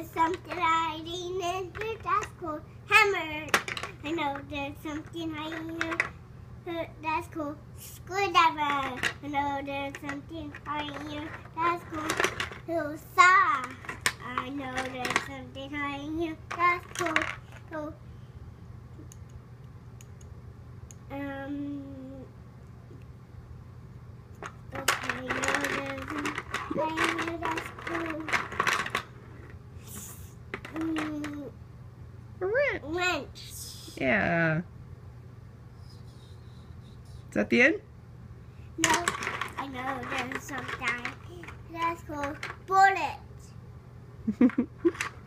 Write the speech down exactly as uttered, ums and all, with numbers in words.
something hiding in here that's called hammer. I know there's something hiding in here that's called screwdriver. I know there's something hiding here that's called saw. I know there's something hiding here that's called called um. Okay, I know there's something hiding here that's called um, wrench. wrench. Yeah. Is that the end? No, I know there's something that's called bullet.